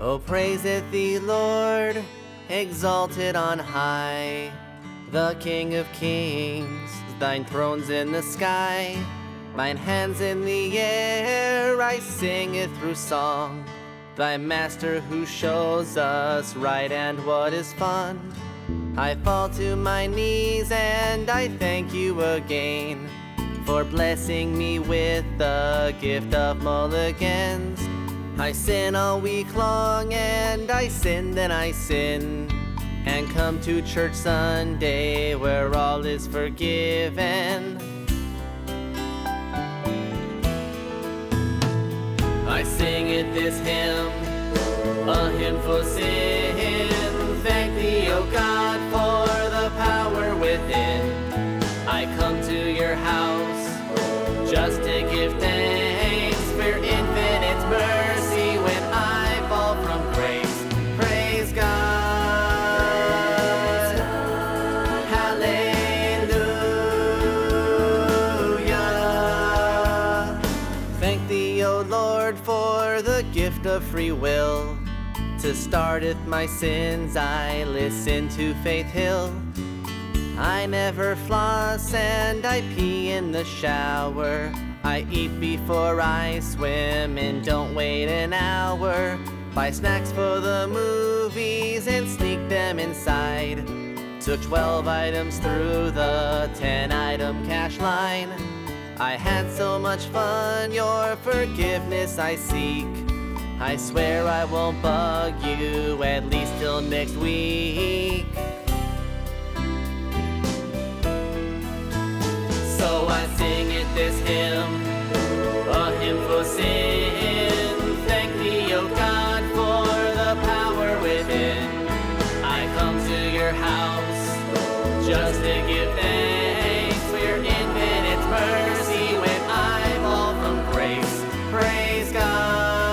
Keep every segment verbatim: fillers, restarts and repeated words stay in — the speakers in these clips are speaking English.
Oh, praiseth thee, Lord, exalted on high, the King of kings, thine throne's in the sky, mine hands in the air, I sing it through song, thy master who shows us right and what is fun. I fall to my knees and I thank you again for blessing me with the gift of mulligans. I sin all week long and I sin, then I sin, and come to church Sunday where all is forgiven. I sing it this hymn, a hymn for sin. Thank thee, O God, for the power within. I come to your house just to give thanks for your infinite mercy when I fall from grace. Praise God, hallelujah. Thank thee, O Lord, for the gift of free will. To starteth my sins, I listen to Faith Hill. I never floss and I pee in the shower. I eat before I swim and don't wait an hour. Buy snacks for the movies and sneak them inside. Took twelve items through the ten item cash line. I had so much fun, your forgiveness I seek. I swear I won't bug you, at least till next week. So I sing it this hymn, a hymn for sin. Thank thee, O God, for the power within. I come to your house just to give thanks for your infinite mercy when I fall from grace. Praise God.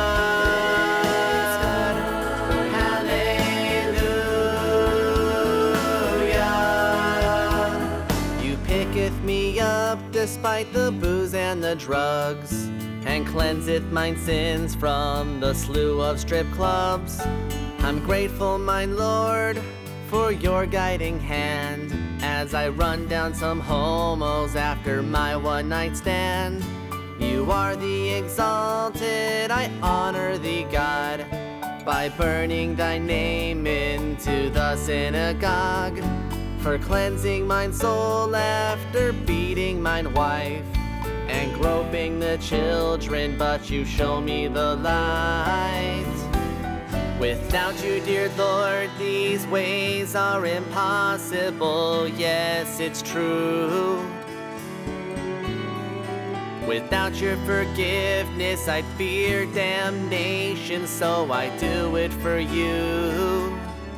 Me up despite the booze and the drugs, and cleanseth mine sins from the slew of strip clubs. I'm grateful, mine Lord, for your guiding hand as I run down some homos after my one night stand. You are the exalted, I honor thee, God, by burning thy name into the synagogue. For cleansing mine soul after beating mine wife and groping the children, but you show me the light. Without you, dear Lord, these ways are impossible. Yes, it's true. Without your forgiveness, I'd fear damnation, so I do it for you.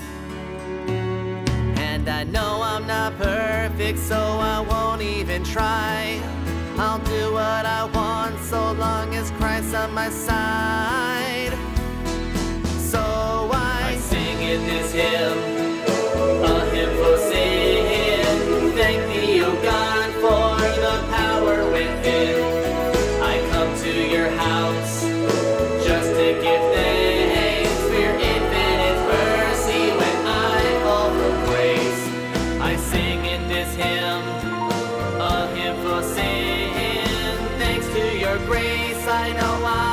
And I know I'm not perfect, so I won't even try. I'll do what I want so long as Christ's on my side. So I, I sing in this hymn, a hymn for sin. Thank thee, O God, for the power within. I come to your house just to give thanks for your infinite mercy when I fall from grace. I sing in this hymn, a hymn for sin. Thanks to your grace, I know I